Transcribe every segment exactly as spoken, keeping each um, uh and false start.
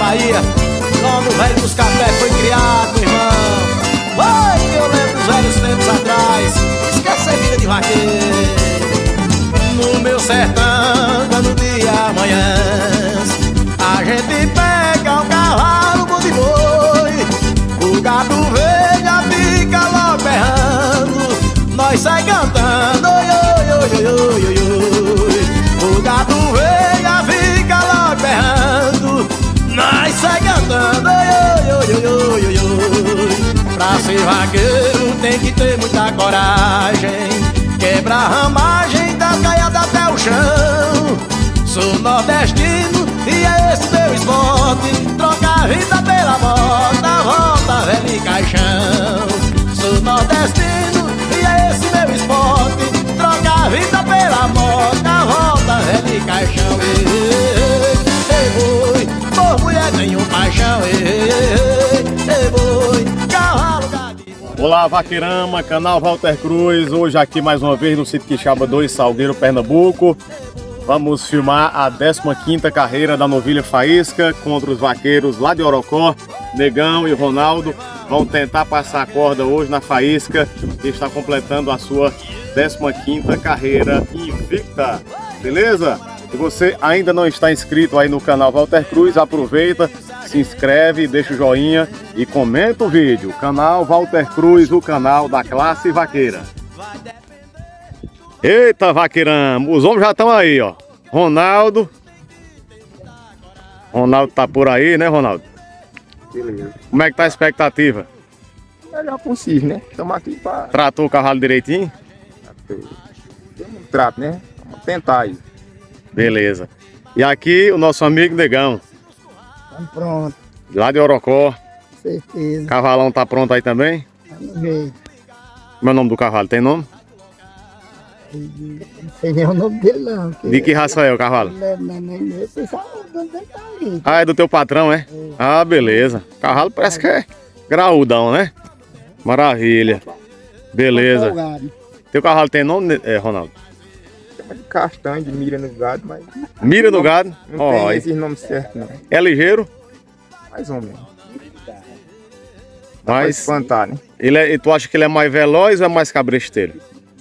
Bahia, quando o velho dos café foi criado, meu irmão. Oi, que eu lembro dos velhos tempos atrás. Esquece a vida de vaqueiro. No meu sertão, quando o dia amanhece, a gente pega o cavalo, bom de boi. O gado velha fica logo berrando, nós sai cantando, oi, oi, oi, oi, oi, oi. O gado velha fica logo berrando, nós sai cantando, oi, oi, oi, oi, oi, oi. Pra ser vaqueiro tem que ter muita coragem, quebrar a ramagem das caiadas até o chão. Sou nordestino e é esse meu esporte, trocar a vida pela moda, volta velho e caixão. Sou nordestino e é esse meu esporte, trocar a vida pela moda, volta velho e caixão. Ei, ei, boi, por mulher tenho paixão. Ei, ei, ei, boi, cavalo, gadinho. Olá, Vaqueirama, canal Walter Cruz. Hoje aqui mais uma vez no sítio Quixaba dois, Salgueiro, Pernambuco. Vamos filmar a décima quinta carreira da novilha Faísca contra os vaqueiros lá de Orocó. Negão e Ronaldo vão tentar passar a corda hoje na Faísca, que está completando a sua décima quinta carreira invicta. Beleza? Se você ainda não está inscrito aí no canal Walter Cruz, aproveita, se inscreve, deixa o joinha e comenta o vídeo. Canal Walter Cruz, o canal da classe vaqueira. Eita, vaqueirão, os homens já estão aí, ó. Ronaldo. Ronaldo tá por aí, né, Ronaldo? Beleza. Como é que tá a expectativa? Melhor possível, né? Estamos aqui para... Tratou o cavalo direitinho? Tem um trato, né? Vamos tentar aí. Beleza. E aqui o nosso amigo Negão. Estamos prontos. Lá de Orocó. Certeza. Cavalão tá pronto aí também? Vamos ver. Meu nome do cavalo tem nome? Não sei nem o nome dele não. De que raça é o cavalo? Não é nem meu, pessoal, o dono dele tá ali. Ah, é do teu patrão, é? É. Ah, beleza. O cavalo parece que é graúdão, né? Maravilha. Beleza. Folgado. Teu cavalo tem nome, é, Ronaldo? Chama de castanho, de mira no gado, mas... Mira no gado? Não Ó, tem aí. esses nomes certos, não. É ligeiro, Mais ou menos. Dá pra mas espantar, né? ele é, tu acha que ele é mais veloz ou é mais cabresteiro?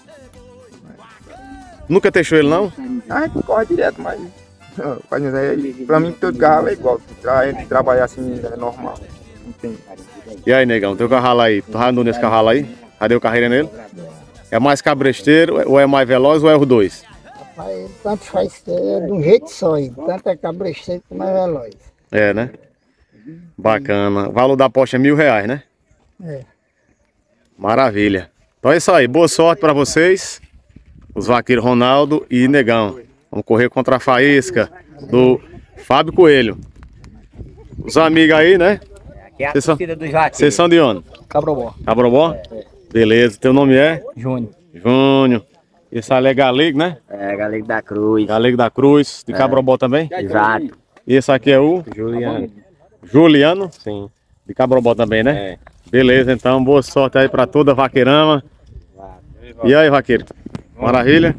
Nunca deixou ele, não? A gente corre direto, mas... Mas aí, pra mim, todo cavalo é igual. Pra ele trabalhar assim é normal. Não tem... E aí, Negão, teu cavalo aí? Tu já andou nesse cavalo aí? Já deu carreira nele? É mais cabresteiro ou é mais veloz ou é os dois? Rapaz, ele tanto faz que é de um jeito só, ele. Tanto é cabresteiro como é veloz. É, né? Bacana. O valor da aposta é mil reais, né? É. Maravilha. Então é isso aí. Boa sorte pra vocês. Os vaqueiros Ronaldo e Negão. Vamos correr contra a Faísca do Fábio Coelho. Os amigos aí, né? Aqui é a Vocês são, torcida dos vaqueiros. vocês são de onde? Cabrobó. Cabrobó? Beleza. Teu nome é? Júnior. Júnior. Esse ali é Galego, né? É, Galego da Cruz. Galego da Cruz. De Cabrobó também? Exato. E esse aqui é o? Juliano. Juliano? Sim. De Cabrobó também, né? É. Beleza, então. Boa sorte aí pra toda a vaqueirama. E aí, vaqueiro? Maravilha?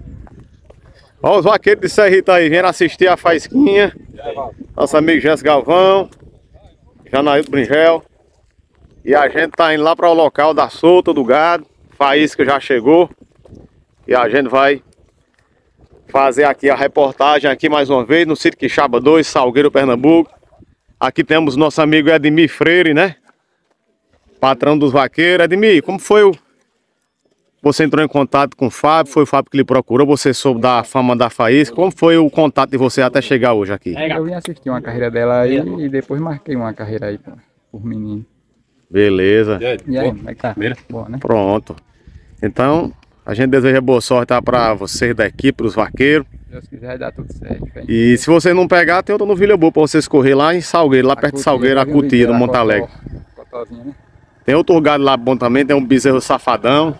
Ó, os vaqueiros de Serrita aí, vieram assistir a Faísquinha. Nosso amigo Jéssica Galvão, Janaíldo Bringel. E a gente tá indo lá para o local da solta do gado. Faísca já chegou. E a gente vai fazer aqui a reportagem aqui mais uma vez no sítio Quixaba dois, Salgueiro, Pernambuco. Aqui temos nosso amigo Edmir Freire, né? Patrão dos vaqueiros. Edmir, como foi o... Você entrou em contato com o Fábio, foi o Fábio que lhe procurou, você soube da fama da Faísca. Como foi o contato de você até chegar hoje aqui? Eu vim assistir uma carreira dela aí e depois marquei uma carreira aí por, por menino. Beleza. E aí, como é que tá? Boa, né? Pronto. Então, a gente deseja boa sorte tá, para vocês da equipe, os vaqueiros. Se Deus quiser, dá tudo certo. Véio. E se você não pegar, tem outra novilha boa para vocês correr lá em Salgueiro, lá perto de Salgueiro, a Cutia, do Monte Alegre. Cotozinha, né? Tem outro gado lá bom também, tem um bezerro safadão.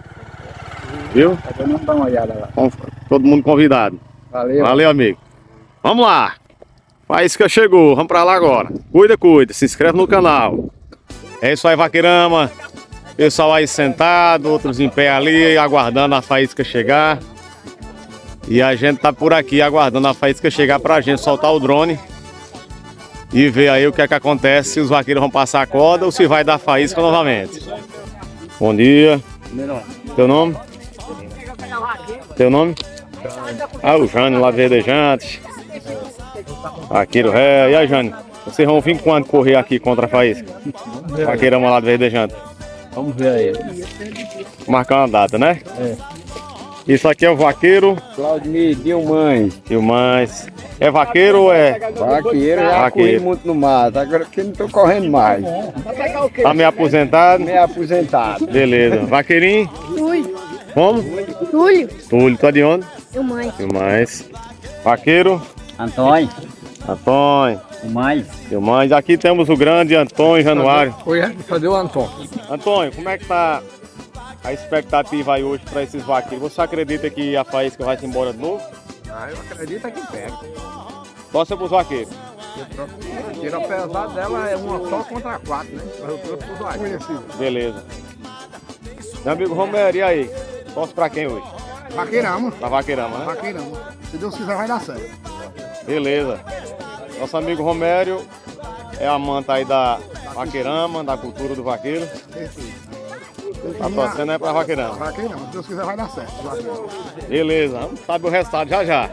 Viu? Tá dando dar uma olhada lá. Todo mundo convidado. Valeu. Valeu, amigo. Vamos lá. Faísca chegou, vamos pra lá agora. Cuida, cuida, se inscreve no canal. É isso aí, vaqueirama. Pessoal aí sentado, outros em pé ali, aguardando a Faísca chegar. E a gente tá por aqui aguardando a Faísca chegar pra gente soltar o drone. e ver aí o que é que acontece, se os vaqueiros vão passar a corda ou se vai dar faísca novamente. Bom dia. Teu nome? Teu nome? Ah, o Jânio lá Verdejante. Vaqueiro ré. E aí, Jânio? Vocês vão vir quando correr aqui contra a faísca? Vaqueirama lá do Verdejante. Vamos ver aí. Marcar uma data, né? É. Isso aqui é o vaqueiro. Claudemir Dilmães. Dilmães. É vaqueiro ou é? Vaqueiro, já Vaqueiro. corri muito no mato, agora que não tô correndo mais. Tá meio aposentado? Meio aposentado. Beleza. Vaqueirinho? Túlio. Como? Túlio. Túlio, tá de onde? Eu mais. Dilmães. Vaqueiro? Antônio. Antônio. Mais. Dilmães. Aqui temos o grande Antônio Januário. Oi, cadê o Antônio? Antônio, como é que tá a expectativa aí hoje para esses vaqueiros? Você acredita que a faísca vai se embora de novo? Ah, eu acredito que pega. Torce pros vaqueiros. Tira apesar dela é uma só contra quatro, né? Mas eu trouxe pros vaqueiros. Beleza. Meu amigo Romero, e aí? Torce pra quem hoje? Vaqueirama. Pra Vaqueirama, né? Vaqueirama. Se Deus quiser vai dar certo. Beleza. Nosso amigo Romério é amante aí da Vaqueirama, da cultura do vaqueiro. Tá torcendo é pra Vaqueirama. Vaqueirama. Se Deus quiser vai dar certo. Vaqueirama. Beleza, vamos saber o resultado já já.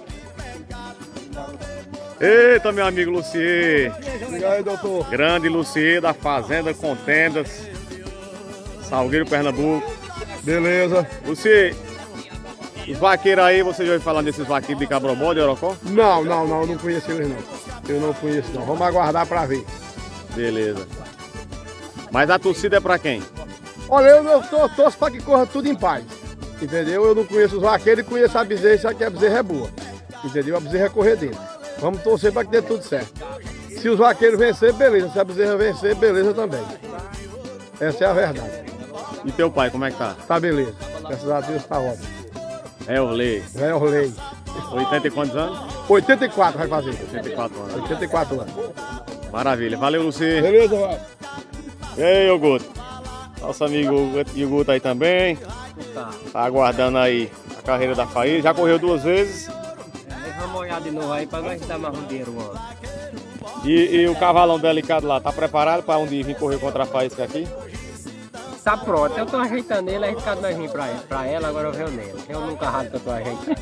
Eita, meu amigo Lucier. E aí, doutor? Grande Lucier da Fazenda Contendas, Salgueiro, Pernambuco. Beleza. Lucier, os vaqueiros aí, você já ouviu falar desses vaqueiros de Cabrobó, de Orocó? Não, não, não, eu não conheço eles não. Eu não conheço não. Vamos aguardar pra ver. Beleza. Mas a torcida é pra quem? Olha, eu, eu tô, torço pra que corra tudo em paz. Entendeu? Eu não conheço os vaqueiros e conheço a bezerra, já que a bezerra é boa. Entendeu? A bezerra é corredeira. Vamos torcer para que dê tudo certo. Se os vaqueiros vencer, beleza. Se a bezerra vencer, beleza também. Essa é a verdade. E teu pai, como é que tá? Tá beleza. Graças a Deus tá ótimo. É o Lei. É o lei. oitenta e quantos anos? oitenta e quatro vai fazer. oitenta e quatro anos. oitenta e quatro anos. Maravilha. Valeu, Lucier. Beleza, vai. E aí, Oguto? Nosso amigo Oguto aí também. Tá aguardando aí a carreira da faísca. Já correu duas vezes. Vamos olhar de novo aí para nós dar mais um dinheiro, mano. E, e o cavalão delicado lá, tá preparado para um dia vir correr contra a faísca aqui? Tá pronto, eu tô ajeitando ele, aí cada nós vim pra, pra ela, agora eu venho nele. Eu nunca rado que eu tô ajeitando.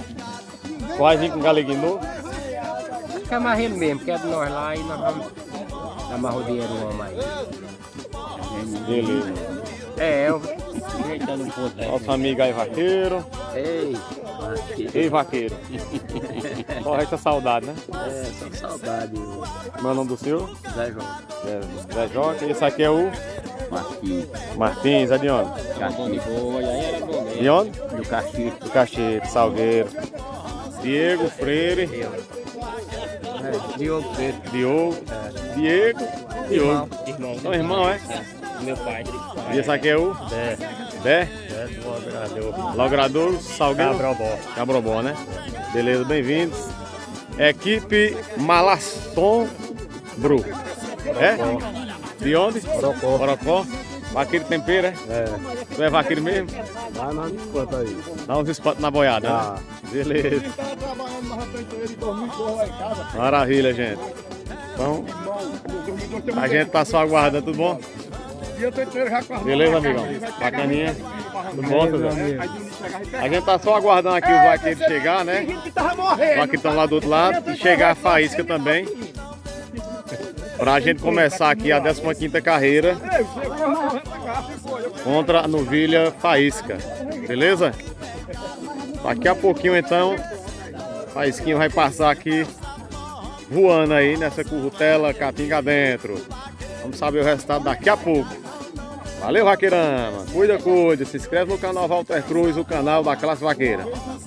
Vai vir com galeguinho novo? Acho que é mais ele mesmo, que é de nós lá e nós vamos dar mais o dinheiro no homem aí. Beleza. É, eu ajeitando um pouco. Nosso amigo aí, vaqueiro. Ei, Ei, vaqueiro. Só resta saudade, né? é, só saudade. Meu nome do senhor? Zé João. É, Zé Joca. Esse aqui é o Marquinhos. Martins, é de onde? Caixinha boa, aí era bom mesmo. De onde? Do Caxi. Do Cachete, Salgueiro. Diego Freire. É, Diogo Pedro. Diogo. Diego. Diogo. Irmão. São irmão, é? Meu pai. E esse aqui é o? É, Bé. é do logrador. Logrador, Salgueiro. Cabrobó. Cabrobó, né? Beleza, bem-vindos. Equipe Malasson Bru. É? De onde? Orocó. Orocó. Vaqueiro tempero, é? É. Tu é vaqueiro mesmo? Vai na escuta aí. Dá uns espantos na boiada, Ah. né? Beleza. Ele tá trabalhando na frente dele, dormindo porra lá em casa. Maravilha, gente. Então, a gente tá só aguardando, tudo bom? E eu tô inteiro já com a Beleza, amigão? Bacaninha. Tudo bom, tudo bom? A gente tá só aguardando aqui os vaqueiros chegar, né? Os vaqueiros estão lá do outro lado e chegar a faísca também. Pra gente começar aqui a décima quinta carreira contra a novilha faísca. Beleza? Daqui a pouquinho então, Faísquinho vai passar aqui voando aí nessa currutela catinga dentro. Vamos saber o resultado daqui a pouco. Valeu, vaqueirama. Cuida, cuida. Se inscreve no canal Walter Cruz, o canal da classe vaqueira.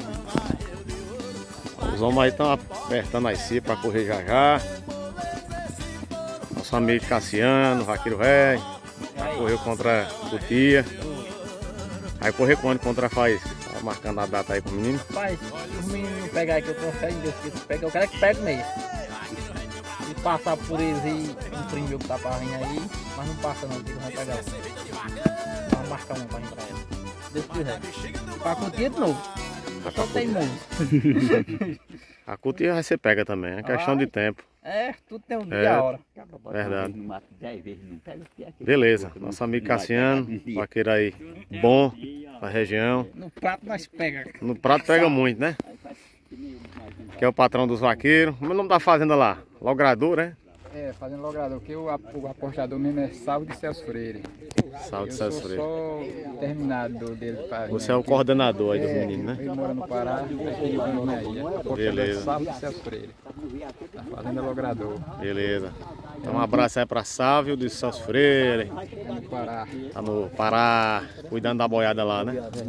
Os homens aí estão apertando as cia para correr já já. Nosso amigo Cassiano, vaqueiro velho. Correu contra a Cutia. Vai correr quando contra a Faísca? Tá marcando a data aí com o menino. Pai, os meninos pegar que eu consigo, Deus que pega, eu quero que pegue mesmo. E passar por eles e imprimir o que tá pra vir aí, mas não passa não, que eles vão pegar. Vamos marcar um pra entrar. Deus quiser. Pra Cutia de novo. Só tem muito. A cutia vai ser pega também, é questão de tempo. É, tudo tem um dia É. e a hora. Verdade. Beleza, nosso amigo Cassiano, vaqueiro aí bom da região. No prato nós pega. No prato pega muito, né? Que é o patrão dos vaqueiros. Como é o nome da fazenda lá? Logrador, né? É, fazendo logrador, porque o, o apostador mesmo é Salvo de Celso Freire. Salve Eu de Celso sou Freire. só o terminado dele. Pra Você é o coordenador aí dos É, meninos, né? ele mora no Pará, ele vai aí. Apostador Beleza. Salvo de Celso Freire. Na fazenda Logrador, Beleza. Então um abraço aí pra Sávio de Celso Freire. no Pará. Tá no Pará, cuidando da boiada lá, né?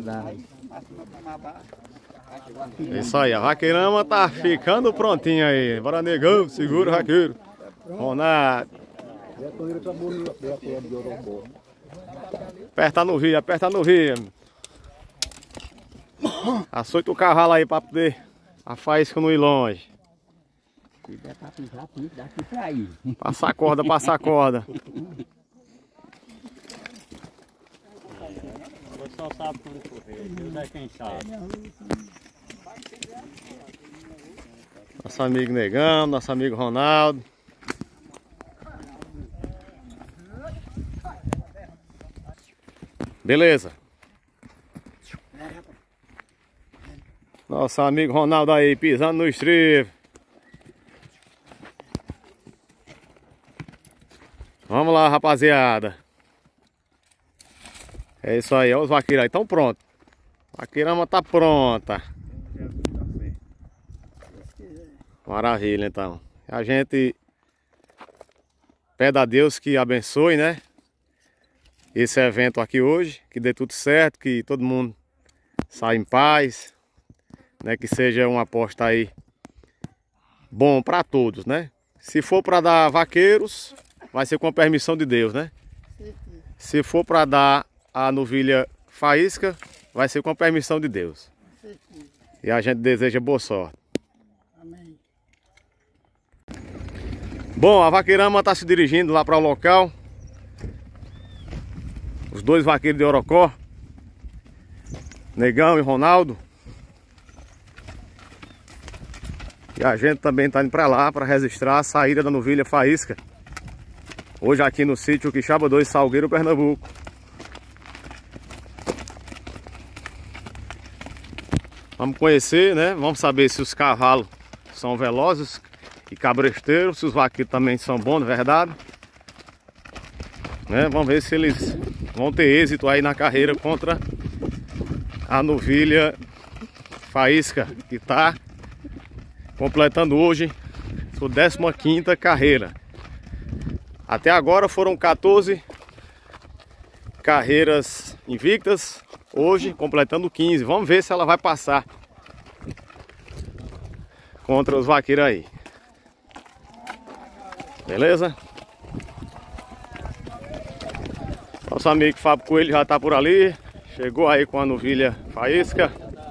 É isso aí, a vaqueirama tá ficando prontinha aí. Bora, negão, segura o vaqueiro. Ronaldo. Aperta no via, aperta no via. Açoita o cavalo aí pra poder a faísca não ir longe. Passa a corda, passa a corda. Só sabe quando correr, Deus é quem sabe. Nosso amigo Negão, nosso amigo Ronaldo. Beleza. Nosso amigo Ronaldo aí pisando no estribo. Vamos lá, rapaziada. É isso aí, ó, os vaqueiros aí estão prontos. A vaqueirama tá pronta. Maravilha, então. A gente pede a Deus que abençoe, né? Esse evento aqui hoje, que dê tudo certo, que todo mundo saia em paz, né? Que seja uma aposta aí bom para todos, né? Se for para dar vaqueiros, vai ser com a permissão de Deus, né? Se for para dar a novilha faísca, vai ser com a permissão de Deus. E a gente deseja boa sorte. Amém. Bom, a vaqueirama está se dirigindo lá para o local. Os dois vaqueiros de Orocó, Negão e Ronaldo. E a gente também está indo para lá para registrar a saída da novilha faísca. Hoje aqui no sítio Quixaba dois, Salgueiro, Pernambuco. Vamos conhecer, né? Vamos saber se os cavalos são velozes e cabresteiros, se os vaqueiros também são bons, de verdade. Né? Vamos ver se eles vão ter êxito aí na carreira contra a novilha faísca, que está completando hoje sua décima quinta carreira. Até agora foram quatorze carreiras invictas, hoje completando quinze. Vamos ver se ela vai passar contra os vaqueiros aí. Beleza? Nosso amigo Fábio Coelho já está por ali. Chegou aí com a novilha faísca.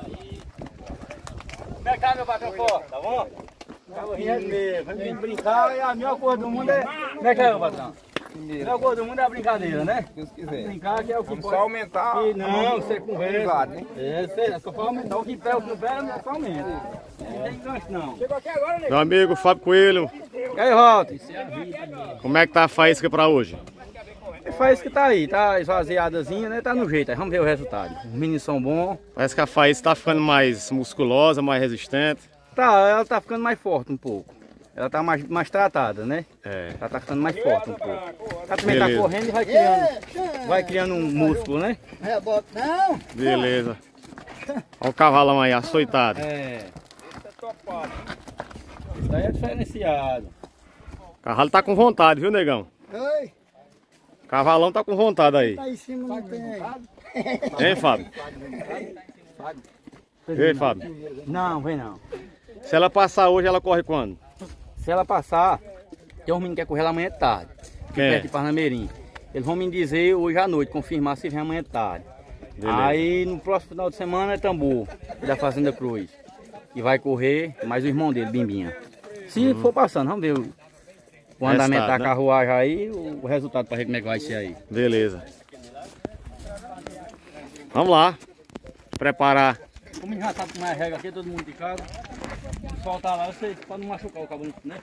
Vem cá, meu patrão, tá bom? Vem brincar e a melhor coisa do mundo é... Como é que é, meu patrão? A melhor coisa do mundo é a brincadeira, né? Se Deus quiser. Brincar que é o que pode... Só aumentar. E não, você conversa. Claro, né? É, sei, só para aumentar. O que pega, o que não pega, não é só aumenta. Não tem gancho, não. Meu amigo Fábio Coelho, E aí, Walter? como é que tá a faísca para hoje? Faz que tá aí, tá esvaziadazinha, né? Tá no jeito, aí vamos ver o resultado. Os meninos são bons. Parece que a faísca está ficando mais musculosa, mais resistente. Tá, ela tá ficando mais forte um pouco. Ela tá mais, mais tratada, né? É. Ela tá ficando mais forte um pouco. Ela também tá Beleza. correndo e vai criando, vai criando um músculo, né? Rebote não. Beleza. Olha o cavalão aí, açoitado. É. Isso daí é diferenciado. O cavalo tá com vontade, viu, negão? Oi. O cavalão tá com vontade aí. Tá em cima, não tem aí. Hein, Fábio? Ei, Fábio. Não, vem não. Se ela passar hoje, ela corre quando? Se ela passar, tem uns meninos que quer correr lá amanhã de tarde. Quem é? Perto de Parnameirim. Eles vão me dizer hoje à noite, confirmar se vem amanhã de tarde. Beleza. Aí no próximo final de semana é Tambor, da Fazenda Cruz. E vai correr mais o irmão dele, Bimbinha. Se for passando, vamos ver o, o andamento Resultado, da né? carruagem aí, o, o resultado para ver como é que vai ser aí. Beleza. Vamos lá. Preparar Como a gente já sabe como é a regra aqui, todo mundo de casa. Soltar lá, você pode não machucar o cabo, né?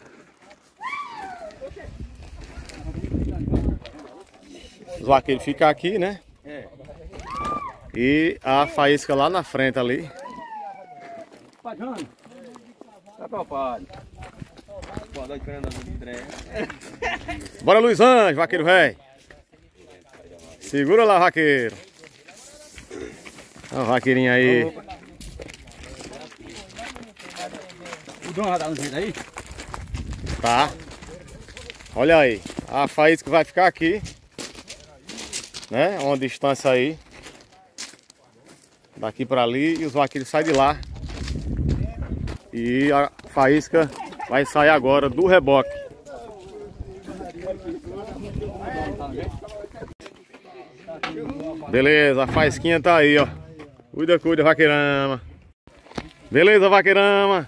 Os vaqueiros ficam aqui, né? É. E a faísca lá na frente ali. Pajano. Tá preocupado. Boa noite, Fernando André. Bora, Luiz Anjo, vaqueiro velho. Segura lá, vaqueiro. Olha o vaqueirinho aí. O João já tá no jeito aí? Tá. Olha aí. A faísca vai ficar aqui. Né? Uma distância aí. Daqui para ali. E os vaqueiros saem de lá. E a faísca vai sair agora do reboque. Beleza, a faísquinha tá aí, ó. Cuida, cuida, vaqueirama. Beleza, vaqueirama.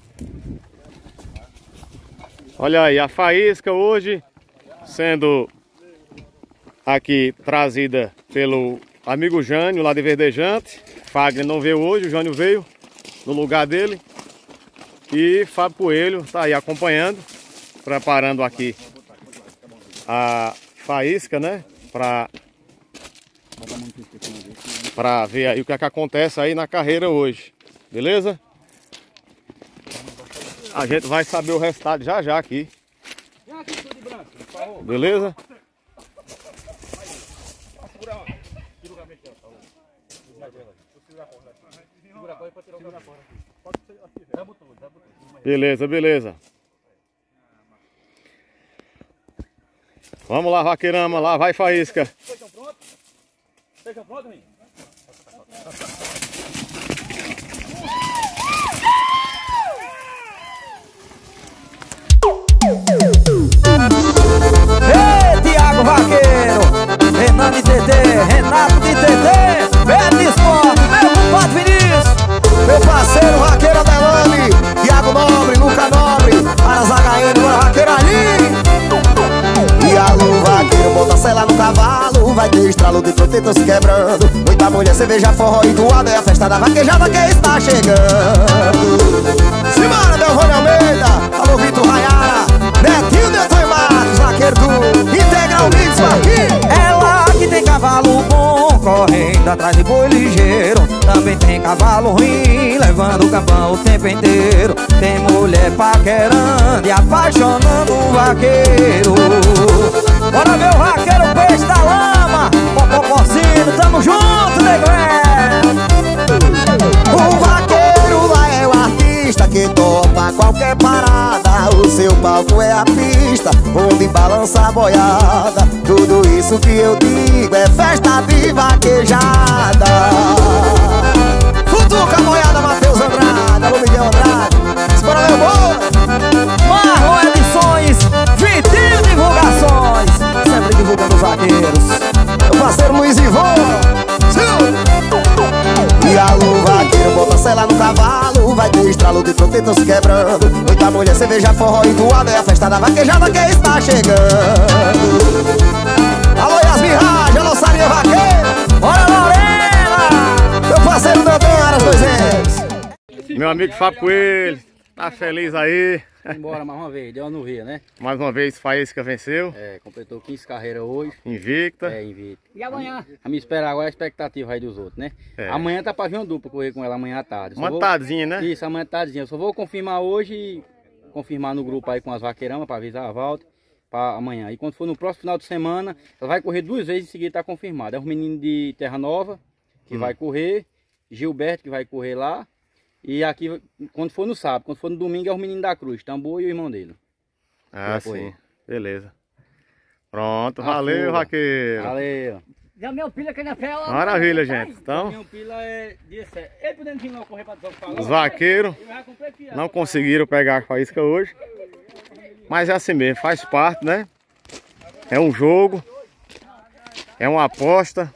Olha aí, a faísca hoje sendo aqui trazida pelo amigo Jânio lá de Verdejante. Fagner não veio hoje, o Jânio veio no lugar dele. E Fábio Coelho tá aí acompanhando, preparando aqui a faísca, né? Pra, pra ver aí o que é que acontece aí na carreira hoje. Beleza? A gente vai saber o resultado já já aqui. Beleza? Beleza, beleza. Vamos lá, vaqueirama, lá vai faísca. Vocês estão prontos? Vocês estão prontos, menino? Ei, Tiago Vaqueiro, Renan de T T, Renato de T T, Beto Esporte, meu compadre Vinícius, meu parceiro Vaqueiro Adelane, Tiago Nobre, Luca Nobre, Arazaga N, meu vaqueiro ali. E alô, vaqueiro, bota a sela no cavalo, vai ter estralo de protetor se quebrando. Muita mulher, cerveja, forró e doada, é a festa da vaquejada que está chegando. Simbora, Delvânia Almeida, alô, Vitor Rayara, Netinho Neto e Marcos, vaqueiro do Integral Mix Marquinhos. Ela que tem cavalo bom, correndo atrás de boi ligeiro. Também tem cavalo ruim, levando o campão o tempo inteiro. Tem mulher paquerando e apaixonando o vaqueiro. Bora ver o vaqueiro, peixe da lama, Popopocino, tamo junto, negré. O vaqueiro lá é o artista que topa qualquer parada. O seu palco é a pista onde balança a boiada. Tudo isso que eu digo é festa de vaquejada. Futuca, boiada, Matheus Andrade, alô, Miguel Andrade. Espera, meu boi. Marlon Edições, Vitinho Divulgações, sempre divulgando os vaqueiros. Meu parceiro Luiz Ivon. E alô, vaqueiro, bota a sela no cavalo, vai ter estralo de protetor se quebrando. Muita mulher, cerveja, forró e doada, é a festa da vaquejada que está chegando. Alô, Yasmin Raj, alô, Sarinha Vaqueira. Bora, Lorena, meu parceiro Dandan, Aras dois M's. Meu amigo Fábio Coelho, tá feliz aí? Embora mais uma vez, deu uma no Rio, né? Mais uma vez, faísca venceu. É, completou quinze carreiras hoje. Invicta. É, invicta. E amanhã? A me esperar agora é a expectativa aí dos outros, né? É. Amanhã tá pra vir uma dupla correr com ela amanhã à tarde. Só Uma vou- tadinha, né? Isso, amanhã tardezinha. Eu só vou confirmar hoje e confirmar no grupo aí com as vaqueiramas pra avisar a volta pra amanhã. E quando for no próximo final de semana, ela vai correr duas vezes em seguida, tá confirmado. É os meninos de Terra Nova que Hum. vai correr, Gilberto que vai correr lá. E aqui, quando for no sábado, quando for no domingo, é os meninos da Cruz, Tambor e o irmão dele. Ah, Vai sim. correr. Beleza. Pronto, A valeu, fuga. vaqueiro. Valeu. Já meu filho aqui na pé. Maravilha, gente. Então, Minha pila é dia sete. Ele podendo vir lá correr pra desafiar. os vaqueiros não conseguiram pegar a faísca hoje. Mas é assim mesmo, faz parte, né? É um jogo. É uma aposta.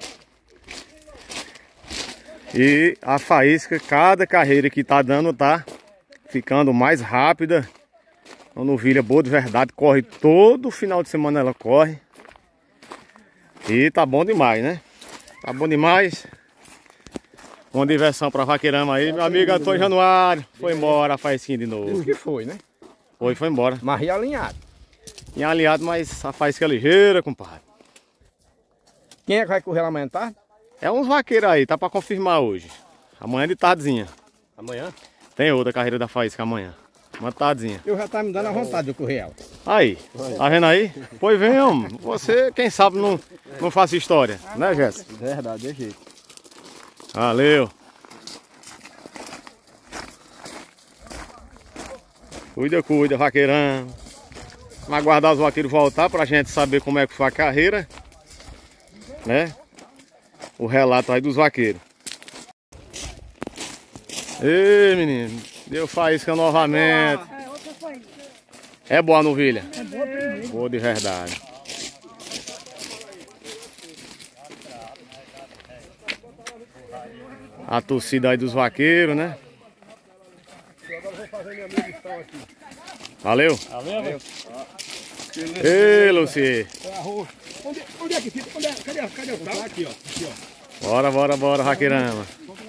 E a faísca, cada carreira que tá dando, tá ficando mais rápida. A novilha boa de verdade, corre todo final de semana, ela corre. E tá bom demais, né? Tá bom demais. Uma diversão pra Vaqueirama aí. Meu amigo Antônio Januário foi embora a faísquinha de novo. Isso que foi, né? Foi, foi embora. Mas realinhado. Tinha alinhado, mas a faísca é ligeira, compadre. Quem é que vai correr lá amanhã, tá? É uns vaqueiros aí, tá pra confirmar hoje. Amanhã de tardezinha. Amanhã? Tem outra carreira da faísca amanhã. Uma tardezinha. Eu já tá me dando a vontade de correr ela. Aí, tá vendo aí? Pois vem, homem. Você, quem sabe, não, não faça história, né, Jéssica? Verdade, é jeito. Valeu. Cuida, cuida, vaqueirão. Vamos aguardar os vaqueiros voltar pra gente saber como é que foi a carreira, né? O relato aí dos vaqueiros. Ei, menino, deu faísca novamente. É boa a novilha? É boa, boa de verdade. A torcida aí dos vaqueiros, né? Valeu. Valeu. Ei, Luci. Onde, onde é que fica? Onde é? Cadê, cadê o carro? Aqui, ó. Aqui, ó. Bora, bora, bora, Vaqueirama.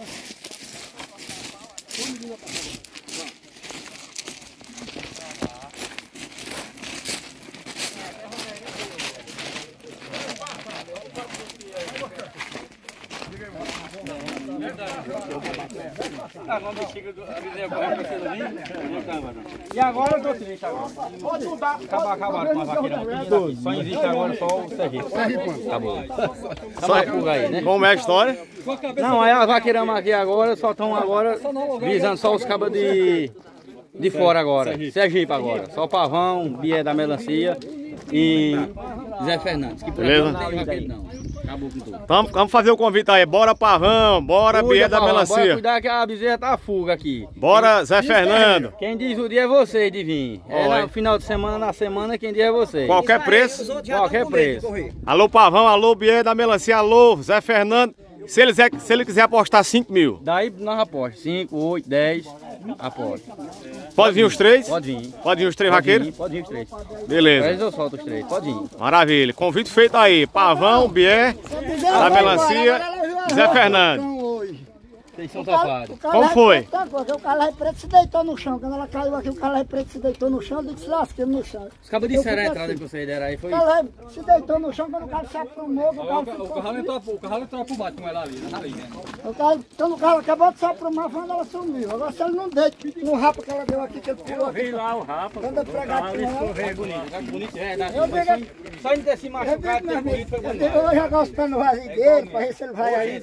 E agora eu tô triste agora. Acabar, acabaram com a vaqueirama. Só existe agora só o Sergipe. Acabou. Acabou a fuga aí, né? Como é a história? Não, aí as vaqueiramas aqui agora só estão agora visando só os cabas de, de fora agora. Sergipe agora. Só o Pavão, Bié da Melancia e Zé Fernandes. Que por beleza? Não, vaqueiro, não. Acabou com tudo. Vamos, vamos fazer o convite aí. Bora Pavão, bora Bié da Melancia. Bora cuidar que a bezerra tá a fuga aqui. Bora Zé Fernando. Quem diz o dia é você de vir. É no final de semana, na semana, quem diz é você. Qualquer preço? Qualquer preço. Alô Pavão, alô Bié da Melancia, alô Zé Fernando. Se ele, quiser, se ele quiser apostar cinco mil. Daí nós apostamos. cinco, oito, dez, aposta. Pode vir os três? Pode vir. Pode vir os três Pode vaqueiros? vir, pode vir os três. Beleza. Mas eu solto os três, pode vir. Maravilha. Convite feito aí. Pavão, Bié, da Melancia, Zé Fernando. Vocês são tapados. Como foi? O Carlos Preto se deitou no chão. Quando ela caiu aqui, o Carlos Preto se deitou no chão, eu disse, lasquemos no chão. Os cabos disseram a entrada que vocês deram aí, foi o Carlos se deitou no chão, quando o Carlos se aprumou, o Carlos ficou... O Carlos entrou, o Carlos entrou pro bate com ela ali, ali mesmo. O Carlos, quando o Carlos acabou de se aprumar, foi quando ela sumiu. Agora se ele não deita no rapa que ela deu aqui, que ele pulou aqui. Eu vi lá o rapa. Quando eu pregar aqui, foi bonito, foi bonito, é verdade. Só em ter se machucado, ter bonito, foi bonito. Eu vou jogar os pés no vazideiro, pra ver se ele vai aí.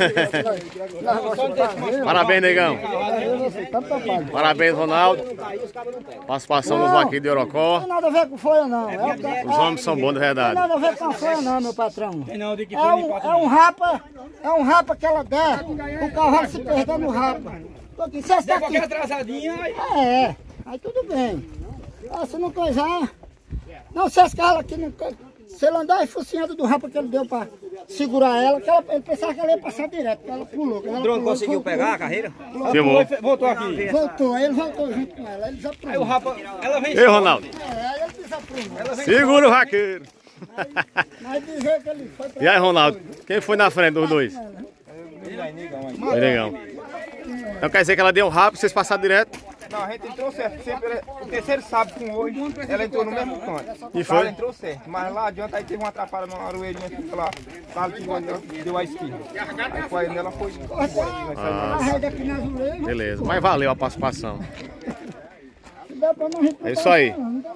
Parabéns, negão. Parabéns, Ronaldo. Participação dos vaqueiros de Orocó. Não tem nada a ver com folha, não. É, os homens são bons de verdade. Não tem nada a ver com a folha, não, meu patrão. É um, é um rapa, é um rapa que ela der, o cavalo se perder no rapa. Porque se essa aqui... atrasadinha, aí... É, aí tudo bem. Ah, se não coisar... Não, se essa cavalo aqui não... Se ele andar focinhando do rapa que ele deu pra segurar ela, que ela, ele pensava que ela ia passar direto, que ela pulou. O drone conseguiu pegar a carreira? Filmou. Voltou aqui. Voltou, aí ele voltou junto com ela, ele desaprumou. Aí o rapa, ela vem... Ei, Ronaldo. É, aí ele desaprumou. Segura o vaqueiro. Mas dizer que ele foi pra... E aí, Ronaldo, quem foi na frente dos dois? Foi negão. Então quer dizer que ela deu um rabo, vocês passaram direto? Não, a gente entrou certo. Sempre, o terceiro sábado com hoje, ela entrou no mesmo canto. E foi? Ela entrou certo. Mas lá adiante aí teve uma atrapalha numa aroeirinha que lá. Fala que deu a esquina. Aí foi aí nela foi embora. A rede aqui na azulejo. Beleza, mas valeu a participação. Dá pra não É isso aí.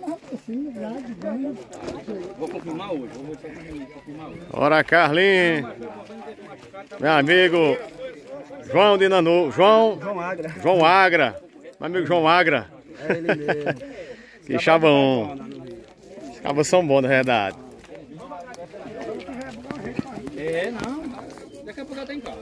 Vou confirmar hoje. Vou confirmar hoje. Ora, Carlinhos. Meu amigo João de Nanu. João. João Agra. João Agra. Meu amigo João Agra. É ele mesmo. Que chavão. Os cabos são bons, na verdade. É, não. Daqui a pouco ela tá em casa.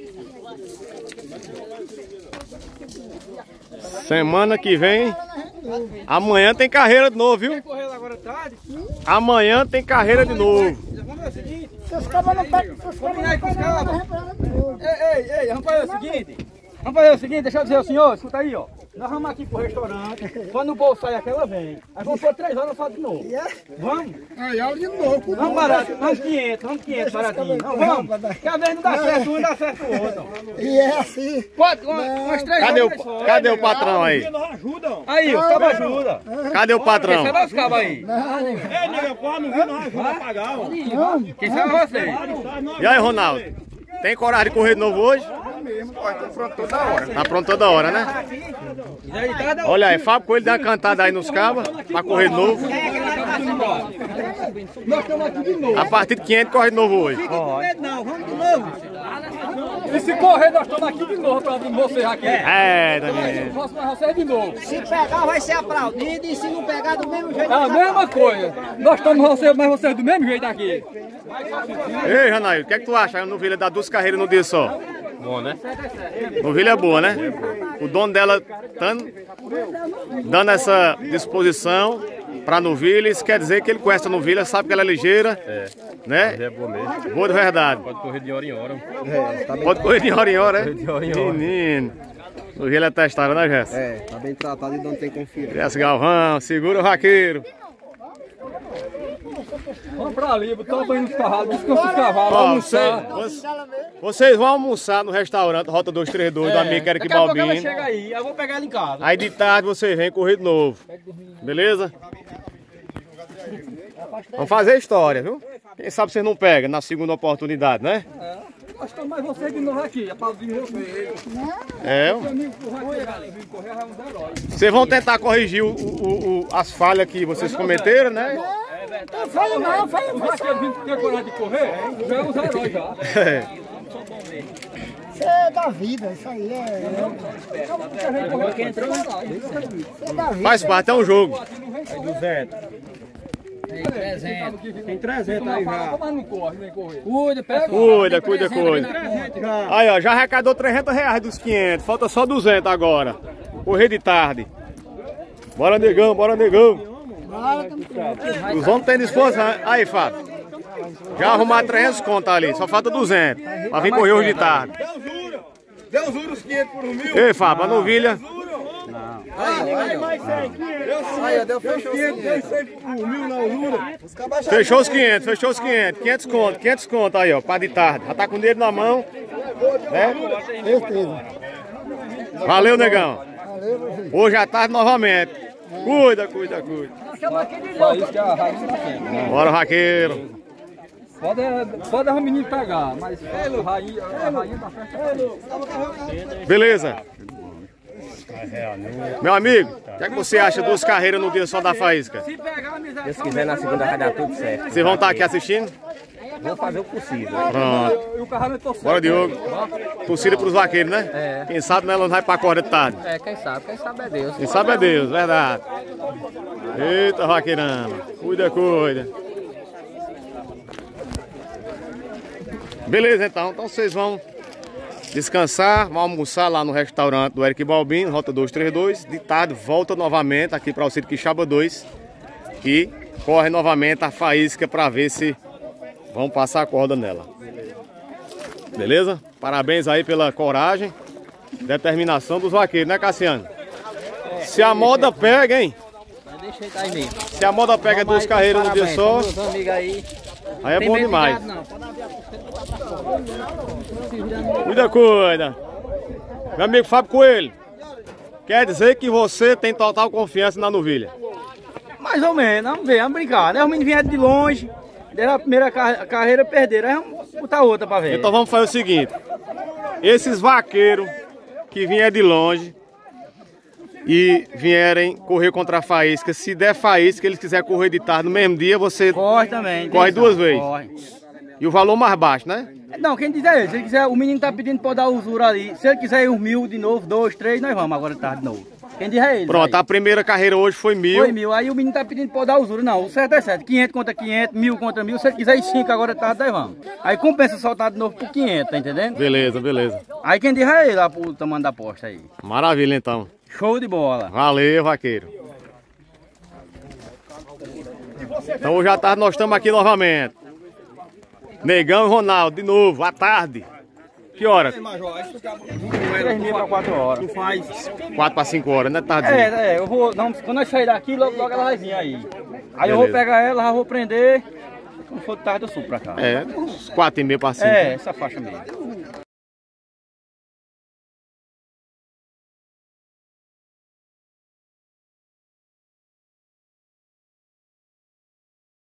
Semana que vem. Amanhã tem carreira de novo, viu? Correu agora tarde? Amanhã tem carreira de novo. Vamos ver o seguinte. Seus cabos não pegam. Seus cabos Combinar com os cabos. não pegam. Ei, ei, ei, vamos fazer o seguinte. Vamos fazer o seguinte, deixa eu dizer ao senhor, escuta aí, ó. Nós vamos aqui pro restaurante. Quando o bolso sair aqui, ela vem. Aí vamos por três horas só de novo. Vamos? Aí, aula de novo. Vamos barato, vamos quinhentos, vamos quinhentos baratinho. Não, vamos. Que a vez não dá certo um, dá certo o outro. E é assim. Quatro, umas três Cadê horas. o, cadê o patrão aí? Aí, os cabos ajudam. Cadê o patrão? Quem sabe os cabos aí? É, nega, pô, não viu, não ajuda a pagar, ó. Quem sabe é você. E aí, Ronaldo? Tem coragem de correr de novo hoje? Tô pronto toda hora. Tá pronto toda hora, né? Olha aí, Fábio Coelho dá uma cantada aí nos cabos pra correr de novo. Nós estamos aqui de novo. A partir de quinhentos corre de novo hoje. Não, vamos de novo. E se correr, nós estamos aqui de novo pra vocês aqui. É, Daniel. Posso mais vocês de novo. Se pegar, vai ser aplaudido. E se não pegar, do mesmo jeito. É a mesma coisa. Nós estamos vocês, mas vocês do mesmo jeito aqui. Ei, Janaíl, o que é que tu acha? A novilha dá duas carreiras no dia só. Bom, né? Novilha é boa, né? O dono dela tá dando essa disposição pra novilha, isso quer dizer que ele conhece a novilha, sabe que ela é ligeira, é. Né? É boa mesmo. Boa de verdade. Pode correr de hora em hora. É, tá Pode correr de hora em hora, é? De hora em hora. Menino. Novilha é testada, né, Jéssica? É, tá bem tratado e não tem confiança. Jéssica Galvão, segura o vaqueiro. Vamos pra ali, botamos aí nos cavalos, descansa os cavalos, Ó, almoçar. vocês, vocês vão almoçar no restaurante Rota duzentos e trinta e dois, do amigo Eric Daqui a pouco ela Balbino. chega aí, eu vou pegar ela em casa. Aí de tarde vocês vêm correr de novo. Beleza? Vamos fazer história, viu? Quem sabe vocês não pegam na segunda oportunidade, né? É, nós estamos mais vocês de novo aqui, aplaudindo vocês. É. Vocês vão tentar corrigir o, o, o, as falhas que vocês cometeram, né? Não falha não, falha Os vaqueiros vindo que tem coragem de correr, já é os heróis já. É. Isso é da vida, isso aí é. Isso é da vida. Faz parte, é um jogo. Tem trezentos aí já. Mas não corre, nem correr. Cuida, pega. Cuida, cuida, cuida. Aí, ó, já arrecadou trezentos reais dos quinhentos. Falta só duzentos agora. Correr de tarde. Bora, negão, bora, negão. Os homens têm disposição. Aí, Fábio. Já arrumaram trezentos conto ali. Só falta duzentos. Pra vir correr hoje de tarde. Deu os juros quinhentos por um mil. Ei, Fábio, a novilha. Aí, deu fechou Fechou os quinhentos, fechou os quinhentos. quinhentos conto, quinhentos conto aí, ó. Pra de tarde. Já tá com o dinheiro na mão. Né? Valeu, negão. Hoje à tarde novamente. Cuida, cuida, cuida. Só isso que a rainha tá sendo. Bora, vaqueiro. Pode, pode a menina pegar, mas a rainha, a rainha da festa. Beleza. Meu amigo, o que é que você acha dos carreiras no dia só da faísca? Se pegar a miséria. Se quiser na segunda vai dar tudo certo. Vocês vão estar aqui assistindo? Vou fazer o possível. Pronto. E o carro é torcendo. Bora, Diogo. Torcida pros vaqueiros, né? É. Quem sabe nela não vai pra corda de tarde. É, quem sabe, quem sabe é Deus. Quem sabe é Deus, verdade. Eita, vaqueirama. Cuida, cuida. Beleza, então. Então vocês vão descansar, vão almoçar lá no restaurante do Eric Balbino, Rota duzentos e trinta e dois. De tarde, volta novamente aqui para o sítio Quixaba dois. E corre novamente a faísca para ver se vão passar a corda nela. Beleza? Parabéns aí pela coragem e determinação dos vaqueiros, né, Cassiano? Se a moda pega, hein? Deixa ele aí mesmo. Se a moda pega duas carreiras no dia só, Meus amigos aí. aí é bom demais. Não. Cuida, cuida. Meu amigo Fábio Coelho, quer dizer que você tem total confiança na novilha? Mais ou menos, vamos ver, vamos brincar, né? Os meninos vieram de longe, deram a primeira car carreira, perderam, aí vamos botar outra pra ver. Então vamos fazer o seguinte: esses vaqueiros que vieram de longe e vierem correr contra a faísca, se der faísca, eles quiserem correr de tarde no mesmo dia, você corre também. Corre duas vezes. Corre. E o valor mais baixo, né? Não, quem diz é ele. Se ele quiser, o menino tá pedindo pra dar usura ali. Se ele quiser ir uns mil de novo, dois, três, nós vamos agora de tarde de novo. Quem diz é ele. Pronto, aí. A primeira carreira hoje foi mil. Foi mil. Aí o menino tá pedindo pra dar usura. Não, o certo é certo. quinhentos contra quinhentos, mil contra mil. Se ele quiser ir cinco agora de tarde, nós vamos. Aí compensa soltar de novo por quinhentos, tá entendendo? Beleza, beleza. Aí quem diz é ele lá pro tamanho da aposta aí. Maravilha, então. Show de bola. Valeu, vaqueiro. Então hoje à tarde nós estamos aqui novamente. Negão e Ronaldo, de novo, à tarde. Que hora? Três mil para quatro horas. Tu faz. quatro para cinco horas, né, Tadinho? É, é, eu vou. Não, quando nós sair daqui, logo, logo ela vai vir aí. Aí Beleza. eu vou pegar ela, já vou prender. Quando for de tarde eu subo pra cá. É, uns quatro e meia para cinco. É, essa faixa mesmo.